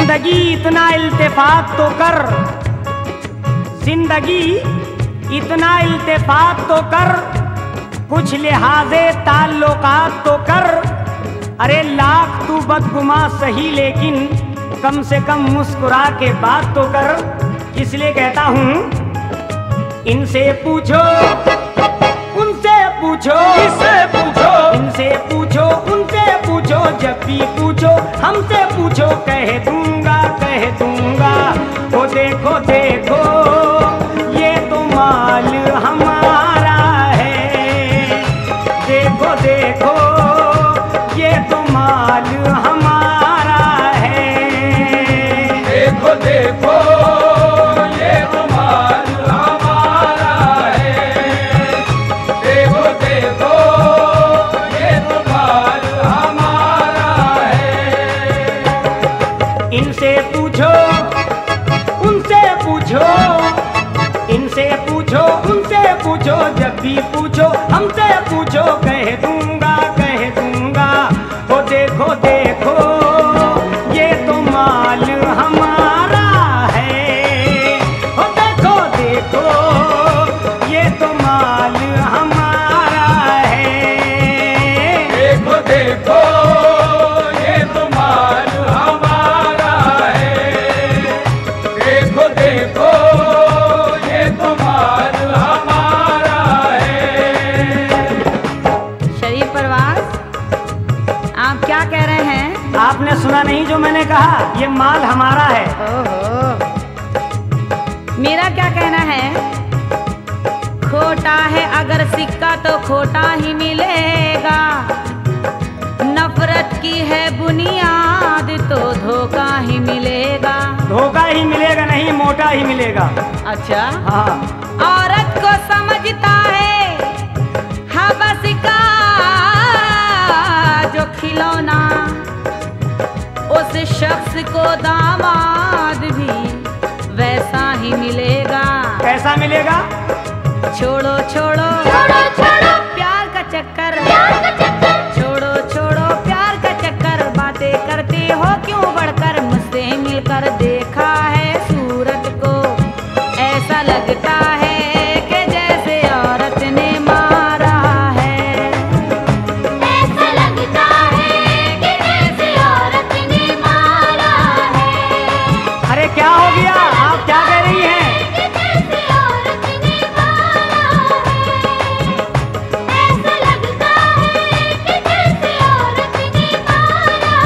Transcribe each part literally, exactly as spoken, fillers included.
जिंदगी इतना इल्तिफात तो कर, जिंदगी इतना इल्तिफात तो कर, कुछ लिहाजे ताल्लुकात तो कर। अरे लाख तू बदगुमा सही लेकिन कम से कम मुस्कुरा के बात तो कर। इसलिए कहता हूँ इनसे पूछो उनसे पूछो इससे पूछो इनसे पूछो उनसे पूछो, जब भी पूछो हमसे पूछो, कह दूंगा कह दूंगा। वो देखो देखो ये तो माल हमारा है, देखो देखो ये तो माल हमारा है, देखो देखो ये तो माल हमारा है, देखो देखो ये तो माल हमारा है। इनसे पूछो उनसे पूछो इनसे पूछो उनसे पूछो, जब भी पूछो हमसे पूछो, कह दूंगा कह दूंगा। वो देखो देखो ये तो माल हमारा है, वो देखो देखो ये तो माल हमारा है, देखो देखो ये तो माल हमारा है, देखो देखो ये तो माल हमारा है। शरीफ परवाज़, आप क्या कह रहे हैं? आपने सुना नहीं जो मैंने कहा? ये माल हमारा है। ओहो, मेरा क्या कहना है? खोटा है अगर सिक्का तो खोटा ही मिलेगा, नफरत की है बुनियाद तो धोखा ही मिलेगा। धोखा ही मिलेगा नहीं, मोटा ही मिलेगा। अच्छा, हाँ, औरत को समझता है हवस का जो खिलौना, उस शख्स को दामाद भी वैसा ही मिलेगा। कैसा मिलेगा? छोड़ो छोड़ो छोड़ो छोड़ो प्यार का चक्कर, प्यार का चक्कर, छोड़ो छोड़ो प्यार का चक्कर, बातें करते हो क्यों बढ़कर, मुझसे मिलकर देखा है सूरत को, ऐसा लगता है कि जैसे औरत ने मारा है, ऐसा लगता है कि जैसे औरत ने मारा है, अरे क्या हो गया? आप क्या कह रही हैं? कि जैसे औरत ने मारा है, ऐसा लगता है कि जैसे औरत ने मारा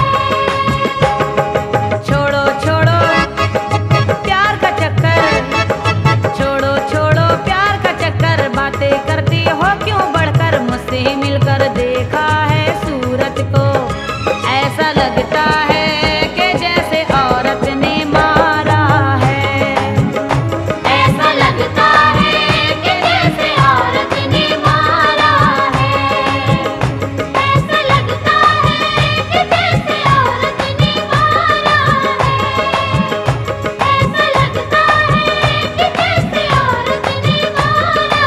है। छोड़ो छोड़ो प्यार का चक्कर, छोड़ो छोड़ो प्यार का चक्कर, बातें करती हो क्यों बढ़कर, मुझसे मिलकर देखा है सूरत को, ऐसा लगता है कि जैसे औरत ने मारा है, ऐसा लगता है कि जैसे औरत ने मारा है, ऐसा लगता है कि जैसे औरत ने मारा है, ऐसा लगता है कि जैसे औरत ने मारा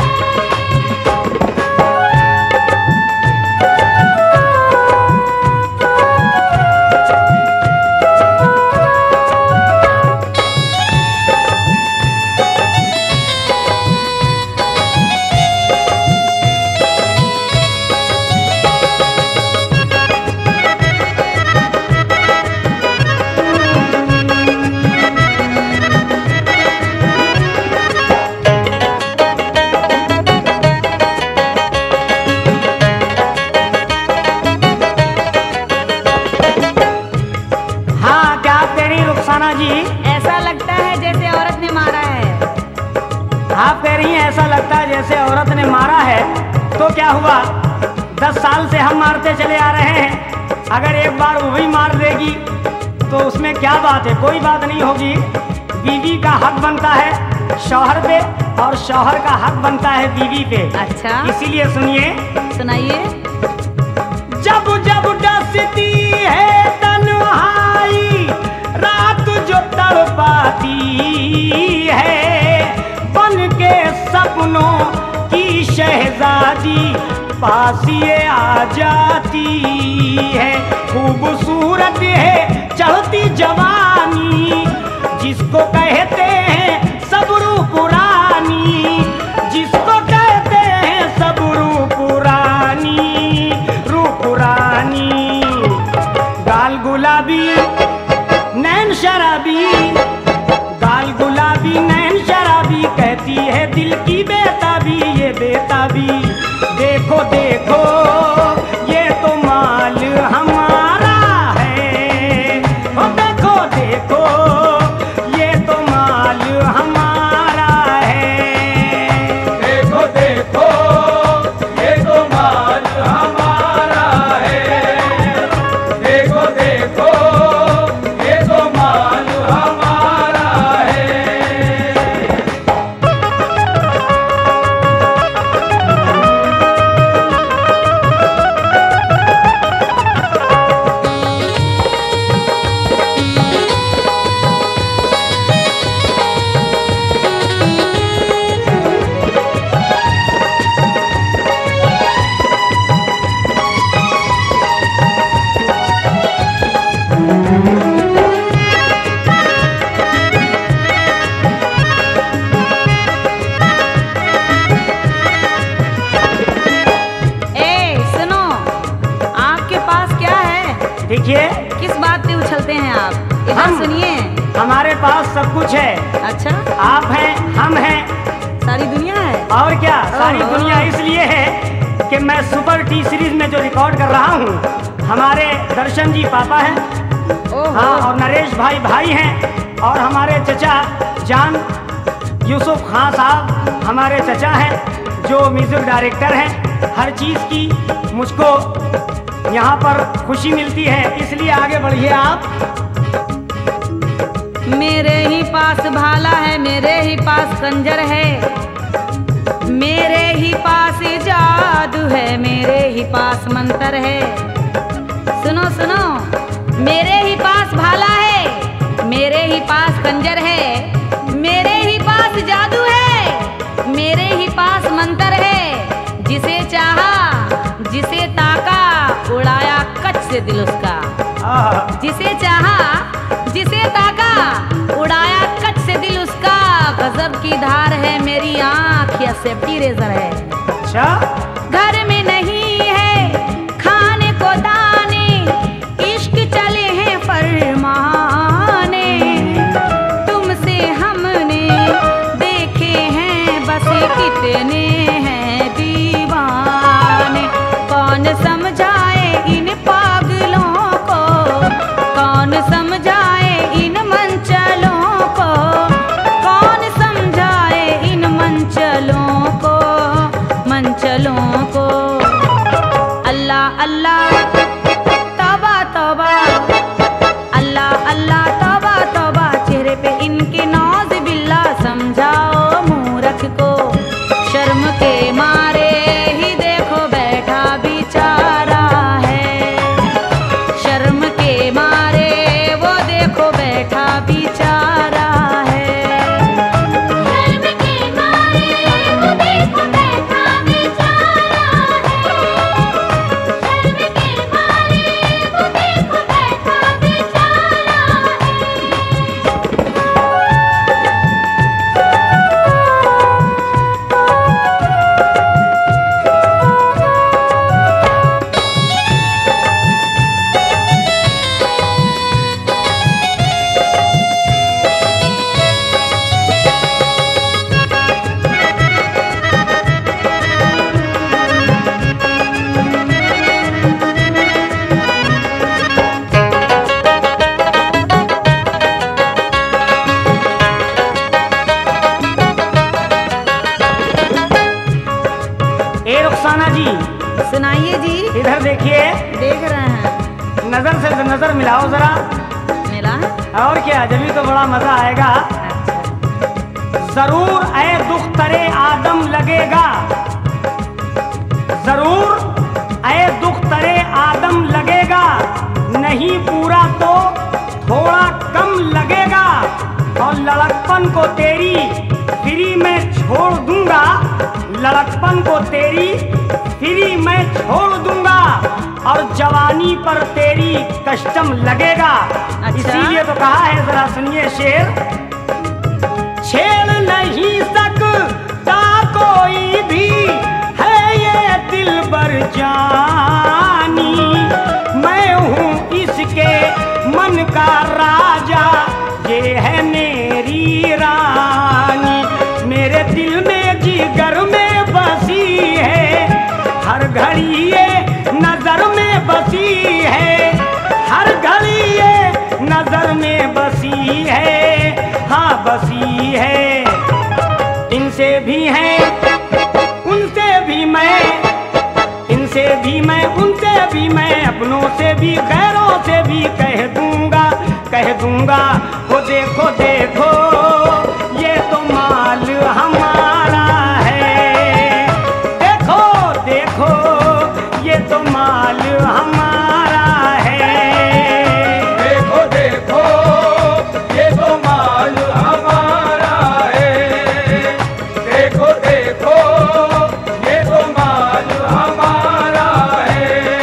हाँ, क्या आप कह रही हैं रुखसाना जी? ऐसा लगता है जैसे औरत ने मारा है। आप कह रही हैं ऐसा लगता है जैसे औरत ने मारा है, तो क्या हुआ? दस साल से हम मारते चले आ रहे हैं, अगर एक बार वो भी मार देगी तो उसमें क्या बात है? कोई बात नहीं होगी। बीवी का हक बनता है शौहर पे और शौहर का हक बनता है बीवी पे। अच्छा, इसीलिए सुनिए, सुनाइए। जब जब डसती है तन्हाई, रात जो तड़पाती है, बन के सपनों की शहजादी पास ये आ जाती है। खूबसूरत है चढ़ती जवानी, जिसको कहते हैं सबरू पुरानी, जिसको कहते हैं सबरू पुरानी, रू पुरानी। गाल गुलाबी नैन शराबी, गाल गुलाबी नैन शराबी, कहती है दिल की बेताबी, ये बेताबी। देखो देखो ये तो माल हमारा है, ओ देखो देखो ये तो माल हमारा है। देखो देखो ये तो माल हमारा है, देखो देखो ये तो माल हमारा है। ए सुनो, आपके पास क्या है? देखिए किस बात पे उछलते हैं आप? इधर हम- सुनिए। हमारे पास सब कुछ है। अच्छा, आप हैं, हम हैं, सारी दुनिया है। और क्या सारी ओहो। दुनिया इसलिए है कि मैं सुपर टी सीरीज में जो रिकॉर्ड कर रहा हूँ, हमारे दर्शन जी पापा हैं, ओहो। हाँ, और नरेश भाई भाई हैं, और हमारे चचा जान यूसुफ खान साहब हमारे चचा हैं जो म्यूजिक डायरेक्टर हैं। हर चीज़ की मुझको यहाँ पर खुशी मिलती है, इसलिए आगे बढ़िए आप। मेरे ही पास भाला है, मेरे ही पास खंजर है, मेरे ही पास जादू है, मेरे ही पास मंत्र है। सुनो सुनो, मेरे ही पास भाला है, मेरे ही पास खंजर है, मेरे ही पास जादू है, मेरे ही पास मंत्र है। जिसे चाहा, जिसे ताका, उड़ाया कच से दिल उसका। आह, जिसे चाहा, जिसे ताका, उड़ाया कच से दिल उसका। गजब की धार है मेरी आँख या सेफ्टी रेजर है। अच्छा, घर में नहीं है खाने को दाने, इश्क चले हैं फरमाने। तुमसे हमने देखे हैं बस कितने हैं दीवाने। कौन समझाए इन पागलों को, कौन समझाए इन मंचलों को, कौन समझाए इन मंचलों को, मंचलों को। अल्लाह अल्लाह तौबा तौबा, अल्लाह अल्लाह तौबा तौबा। चेहरे पे इनके नौज बिल्ला, समझाओ मूरख को। शर्म के मारे ही देखो बैठा बेचारा है, शर्म के मारे वो देखो बैठा बेचारा है। शर्म के मारे वो देखो बैठा बेचारा है, शर्म के मारे वो देखो बैठा बेचारा ए रुखसाना जी, सुनाइए जी। इधर देखिए, देख रहे हैं, नजर से नजर मिलाओ जरा। मिला है? और क्या, जभी तो बड़ा मजा आएगा। जरूर ऐ दुख तरे आदम लगेगा, जरूर ऐ दुख तरे आदम लगेगा। नहीं पूरा तो थोड़ा कम लगेगा, और लड़कपन को तेरी फ्री में छोड़ दूंगा, लड़कपन को तेरी फ्री में छोड़ दूंगा। और जवानी पर तेरी कष्टम लगेगा। अच्छा। इसीलिए तो कहा है, जरा सुनिए शेर। छेड़ नहीं सकता कोई भी है ये दिलबर जानी, मैं हूँ इसके मन का राजा, ये है मेरी रानी। मेरे दिल में जिगर में बसी है, हर घड़ी ये नजर में बसी है, हर घड़ी ये नजर में बसी है, हाँ बसी है। इनसे भी है उनसे भी मैं, इनसे भी मैं उनसे भी मैं, अपनों से भी गैरों से भी कह दूंगा, कह दूंगा। वो देखो देखो ये तो माल हमारा है, देखो देखो ये तो माल हमारा है। देखो देखो ये तो माल हमारा है, देखो देखो ये तो माल हमारा है।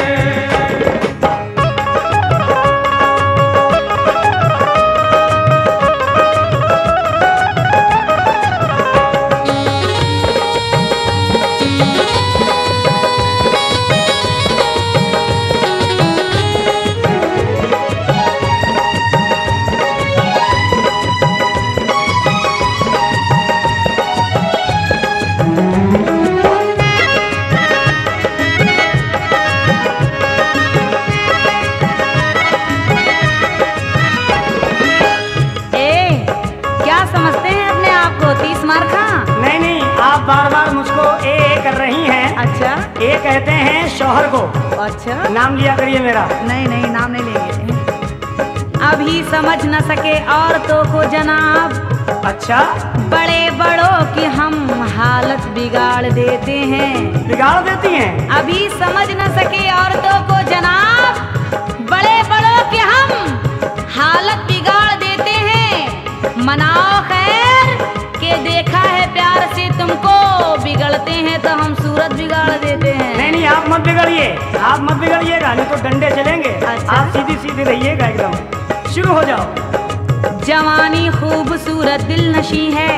ए, क्या समझते हैं अपने आप को तीस मार खा? नहीं नहीं, आप बार बार मुझको ए ए कर रही हैं। अच्छा ए कहते हैं शौहर को, अच्छा, नाम लिया करिए मेरा। नहीं नहीं नाम नहीं लेंगे। अभी समझ न सके औरतों को जनाब, अच्छा, बड़े बड़ों की हम हालत बिगाड़ देते हैं। बिगाड़ देती हैं। अभी समझ न सके औरतों को जनाब, बड़े बड़ों की हम हालत बिगाड़ देते हैं। मनाओ खैर के देखा है प्यार से तुमको, बिगड़ते हैं तो हम सूरत बिगाड़ देते हैं। नहीं नहीं, आप मत बिगड़िए, आप मत बिगड़िएगा, नहीं तो डंडे चलेंगे। अच्छा। आप सीधी सीधी रहिएगा एकदम। शुरू हो जाओ। जवानी खूबसूरत दिल नशी है,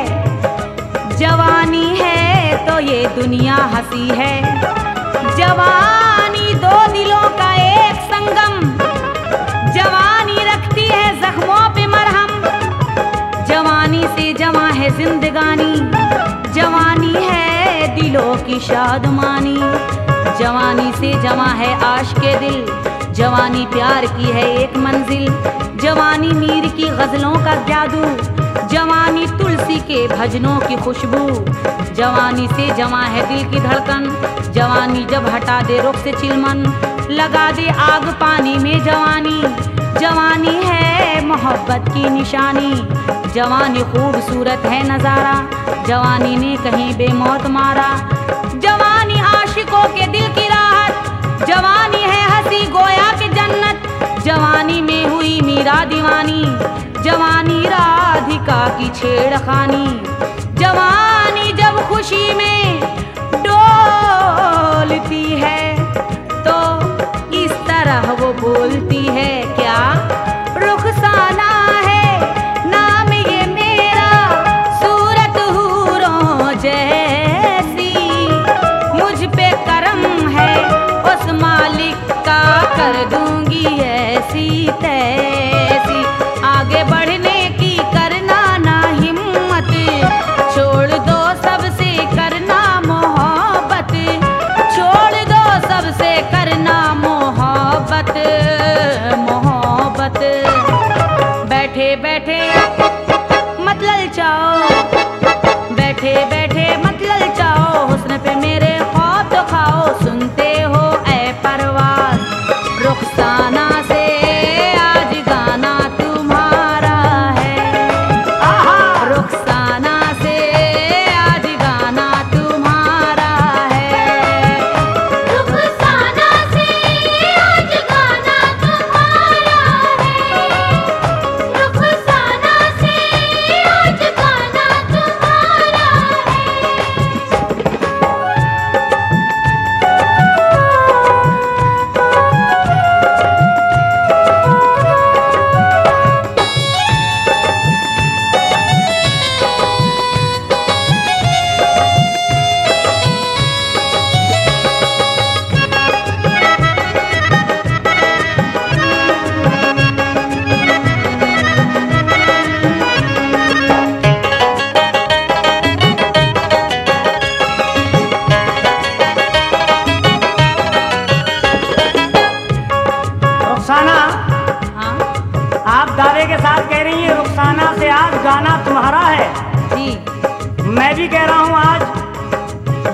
जवानी है तो ये दुनिया हंसी है। जवानी दो दिलों का एक संगम, जवानी रखती है जख्मों पे मरहम। जवानी से जमा है जिंदगानी, जवानी है दिलों की शादमानी। जवानी से जमा है आश के दिल, जवानी प्यार की है एक मंजिल। जवानी मीर की गजलों का जादू, जवानी तुलसी के भजनों की खुशबू। जवानी से जमा है दिल की धड़कन, जवानी जब हटा दे रुख से चिलमन, लगा दे आग पानी में जवानी। जवानी है मोहब्बत की निशानी, जवानी खूबसूरत है नजारा, जवानी ने कहीं बेमौत मारा। जवानी आशिकों के दिल की राहत, जवानी है हंसी गोया की जन्नत। जवानी में हुई मीरा दीवानी, जवानी राधिका की छेड़खानी। जवानी जब खुशी में डोलती है तो इस तरह वो बोलती है, क्या रुखसाना है नाम ये मेरा, सूरत हूरों जैसी। मुझ पे करम है उस मालिक का, कर दूंगी ऐसी तैसी। आगे बढ़ने की करना ना हिम्मत, छोड़ दो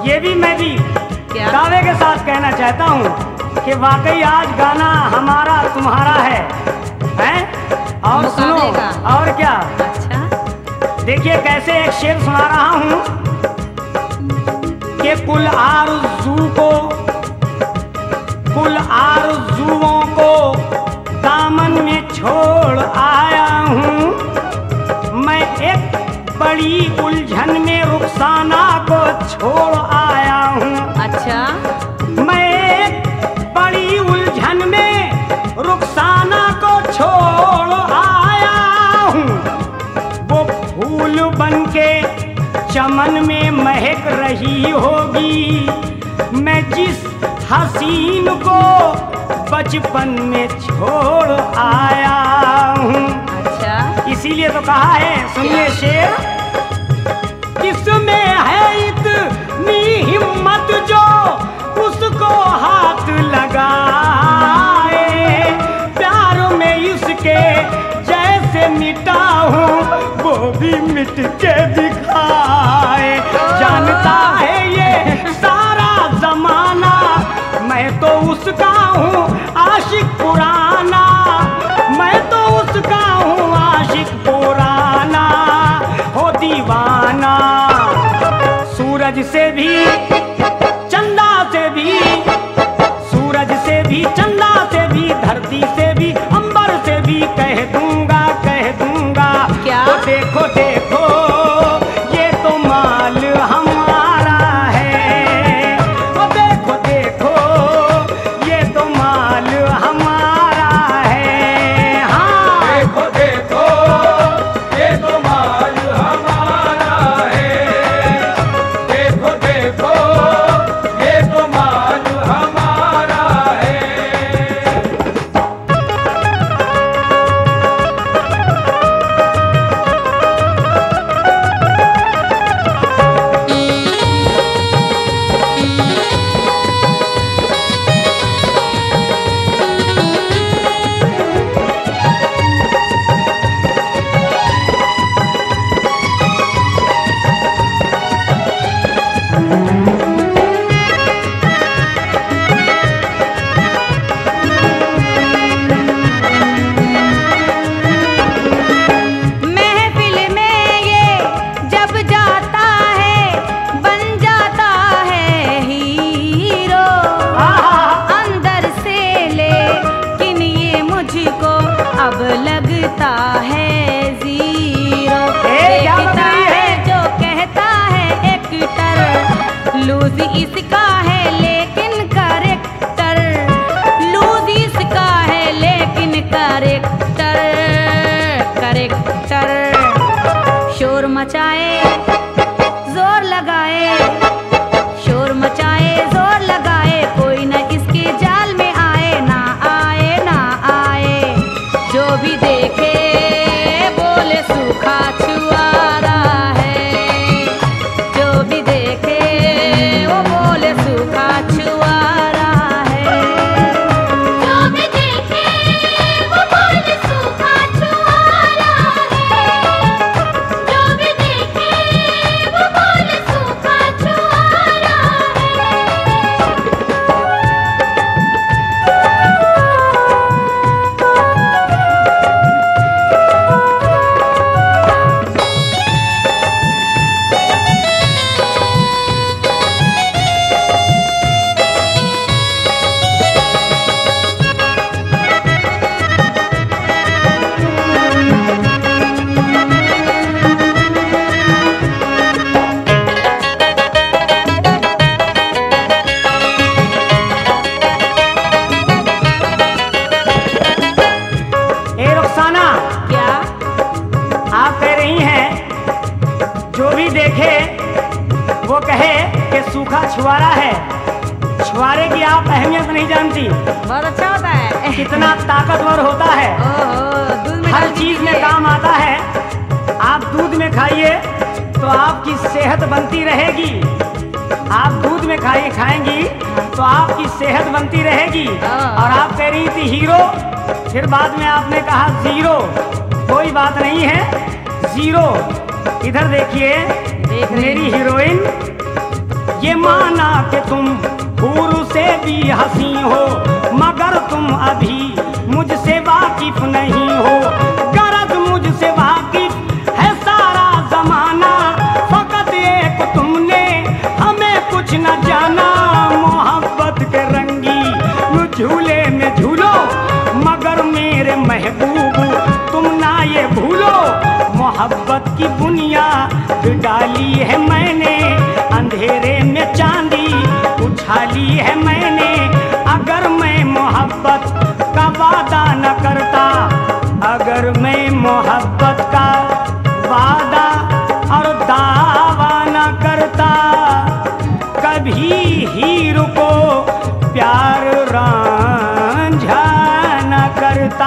ये भी मैं भी क्या? दावे के साथ कहना चाहता हूँ कि वाकई आज गाना हमारा तुम्हारा है, हैं? और सुनो, मुकाबले का। और क्या, अच्छा देखिए कैसे एक शेर सुना रहा हूँ कि कुल आरज़ू को, कुल आरज़ुओं को दामन में छोड़ आया हूँ मैं, एक बड़ी उलझन में रुखसाना को छोड़ आया हूँ। अच्छा मैं एक बड़ी उलझन में रुखसाना को छोड़ आया हूँ, वो फूल बनके चमन में महक रही होगी, मैं जिस हसीन को बचपन में छोड़ आया हूँ। अच्छा इसीलिए तो कहा है, सुनिए शेर, किसमें है इतनी हिम्मत जो उसको हाथ लगाए, प्यार में इसके जैसे मिटा हूँ वो भी मिट के दिखाए। जानता है ये सारा जमाना मैं तो उसका हूँ आशिक पुराना, मैं तो उसका हूँ आशिक पुराना, हो दीवाना। सूरज से भी चंदा से भी, सूरज से भी चंदा से भी, धरती से भी अंबर से भी कह दूंगा, कह दूंगा। क्या? तो देखो देखो ये तो माल हमारा है, ओ देखो देखो ये तो माल हमारा है। हाँ देखो देखो ये तो माल हमारा है, देखो देखो ये तो माल हमारा है। महफिल में ये जब जाता है बन जाता है हीरो, अंदर से लेकिन ये मुझको अब लगता है जीरो। ए, क्या बता देखता रही है? है जो कहता है एक्टर, लूज इसका है लेकिन करेक्टर, लूज इसका है लेकिन करेक्टर, करेक्टर। शोर मचाए जोर लगाए, शोर मचाए जोर लगाए, कोई न इसके जाल में आए, ना आए ना आए। जो भी देखे बोले सूखा छुआरा है, जो भी देखे वो बोले सूखा छुआरा है। जो भी देखे वो बोले सूखा छुआरा है, जो भी देखे वो बोले सूखा छुआरा ए रुखसाना, क्या? आप कह रही हैं जो भी देखे वो कहे कि सूखा छुआरा है। छुआरे की आप अहमियत नहीं जानती, बहुत अच्छा होता है। कितना ताकतवर होता है, ओहो, दूध में हर डाल चीज में दीजिए। काम आता है। आप दूध में खाइए तो आपकी सेहत बनती रहेगी, आप दूध में खाइए खाएंगी तो आपकी सेहत बनती रहेगी। हाँ। और आप कह रही थी हीरो, फिर बाद में आपने कहा जीरो। कोई बात नहीं है, जीरो। इधर देखिए देख रही मेरी हूँ। हीरोइन, ये माना कि तुम हूर से भी हंसी हो, मगर तुम अभी मुझसे वाकिफ नहीं हो। गरज मुझसे वाकिफ है सारा जमाना, फकत एक तुमने हमें कुछ न जाना। मोहब्बत के रंगी झूले में झूलो, मगर मेरे महबूब तुम ना ये भूलो। मोहब्बत की बुनियाद डाली है मैंने, अंधेरे में चांदी उछाली है मैंने। अगर मैं मोहब्बत का वादा न करता, अगर मैं मोहब्बत का वादा और दावा न करता, कभी हीर को प्यार रांझा न करता।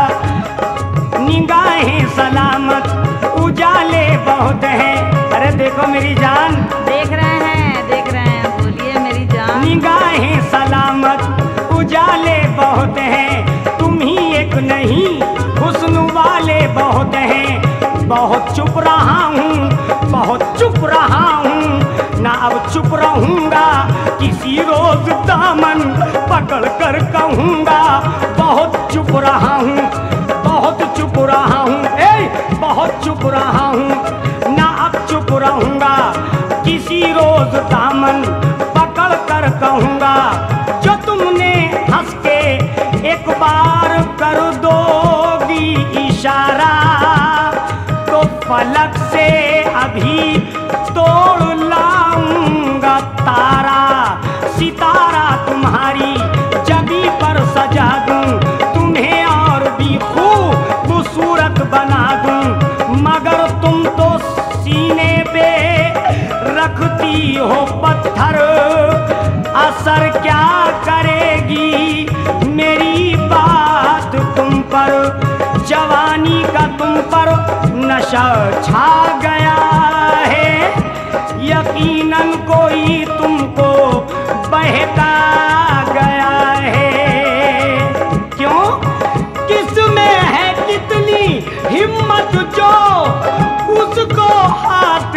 निगाहें सलामत उजाले बहुत हैं। अरे देखो मेरी जान, देख रहे हैं देख रहे हैं, बोलिए मेरी जान। निगाहें सलामत उजाले बहुत हैं, तुम ही एक नहीं हुस्न वाले बहुत हैं। बहुत चुप रहा हूँ, बहुत चुप रहा हूँ, ना अब चुप रहूँगा, किसी रोज दामन पकड़ कर कहूँगा। बहुत चुप रहा हूँ, बहुत चुप रहा हूँ, ए बहुत चुप रहा हूँ, ना अब चुप रहूँगा, किसी रोज दामन पकड़ कर कहूँगा। जो तुमने हंस के एक बार कर दोगी इशारा, तो फलक से अभी तोड़ लाऊंगा तारा। सितारा तुम्हारी जबी पर सजा दूं, तुम्हें और भी खूबसूरत बना दूं। मगर तुम तो सीने पे रखती हो पत्थर, असर क्या करेगी मेरी बात तुम पर। जवानी का तुम पर नशा छा गया है, यकीनन कोई तुमको बहका गया है। क्यों? किसमें है कितनी हिम्मत जो उसको हाथ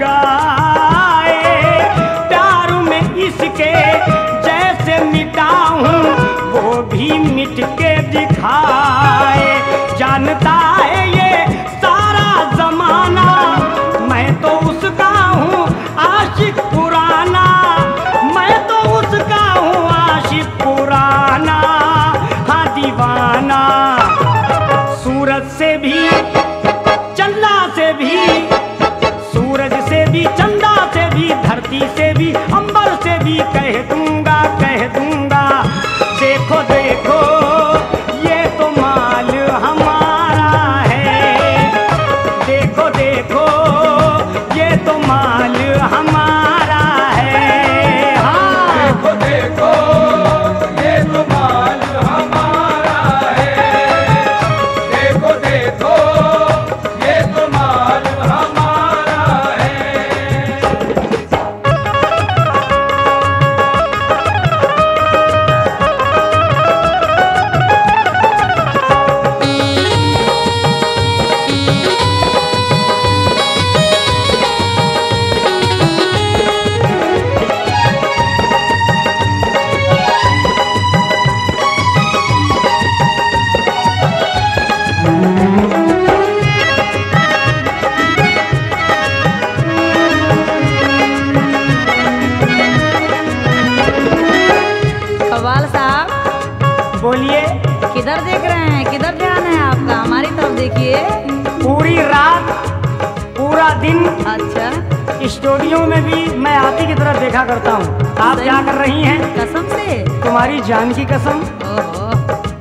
लगाए। प्यार में इसके जैसे मिटा हूँ, वो भी मिट के दिखाए। जानता है ये सारा जमाना, मैं तो उसका हूँ आशिक पुराना। मैं तो उसका हूँ आशिक पुराना, हाँ दीवाना। सूरज से भी चंदा से भी, सूरज से भी चंदा से भी, धरती से भी अंबर से भी कह दूंगा कह दूंगा। देखो देखो ये तो माल हमारा है, देखो देखो ये तो माल हमारा है। हाँ देखो देखो ये तो माल हमारा है, देखो देखो ये तो माल हमारा है। कव्वाल साहब, बोलिए। किधर देख रहे हैं, किधर ध्यान है आपका? हमारी तरफ देखिए। पूरी रात पूरा दिन अच्छा, स्टूडियो में भी मैं आप ही की तरफ देखा करता हूँ। आप सही। क्या कर रही हैं? कसम से। तुम्हारी जान की कसम। ओहो।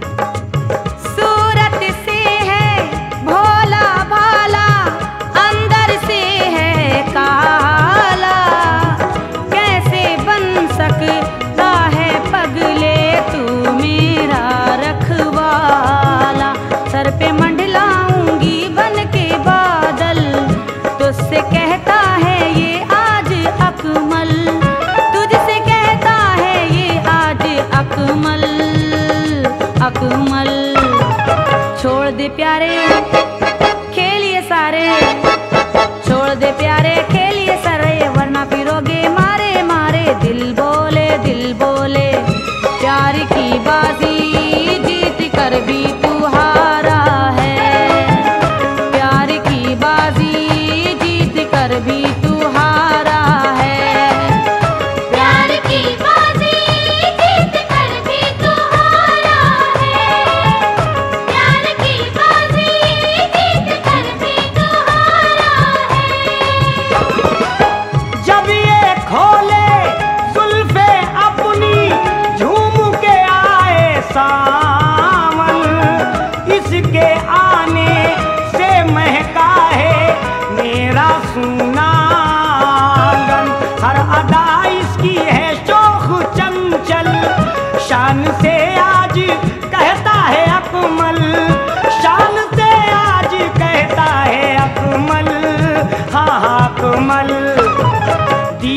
सूरत से है भोला भाला, अंदर से है काला, कैसे बन सकता है पगले तू मेरा रखवाला। सर पे मंडलाऊंगी बन के बादल, तुझसे कहता है ये आज अकमल, तुझसे कहता है ये आज अकमल।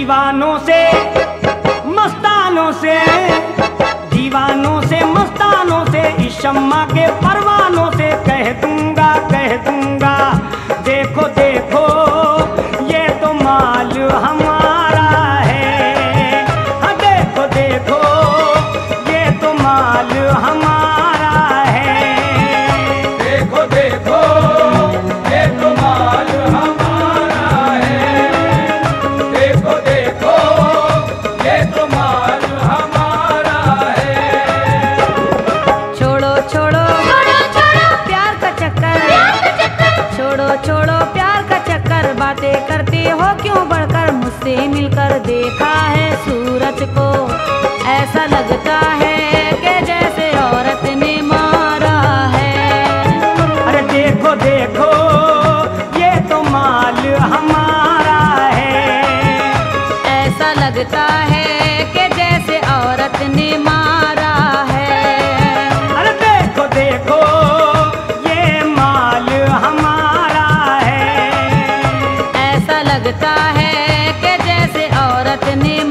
दीवानों से मस्तानों से, दीवानों से मस्तानों से, इस शम्मा के परवानों से कह दूंगा कह दूंगा, देखो देखो ये तो माल हमारा है, हाँ देखो देखो ये तो माल हमारा है। देखो देखो ये तो माल हमारा है, देखो देखो ये तो माल हमारा है। छोड़ो छोड़ो छोड़ो छोड़ो प्यार का चक्कर, छोड़ो छोड़ो प्यार का चक्कर, बातें करते हो क्यों बढ़कर, मुझसे मिलकर देखा है सूरज को, ऐसा लगता है कि जैसे औरत ने मारा है। अरे देखो देखो ये तो माल हमारा है, ऐसा लगता है कि जैसे औरत ने मारा है। अरे देखो देखो ये माल हमारा है, ऐसा लगता है कि जैसे औरत ने